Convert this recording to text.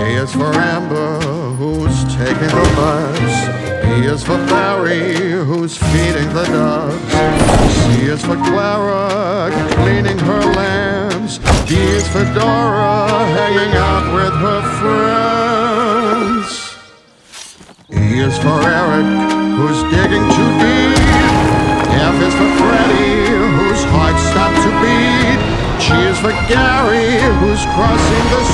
A is for Amber, who's taking the bus. B is for Barry, who's feeding the doves. C is for Clara, cleaning her lambs. D is for Dora, hanging out with her friends. E is for Eric, who's digging too deep. F is for Freddie, whose heart stopped to beat. G is for Gary, who's crossing the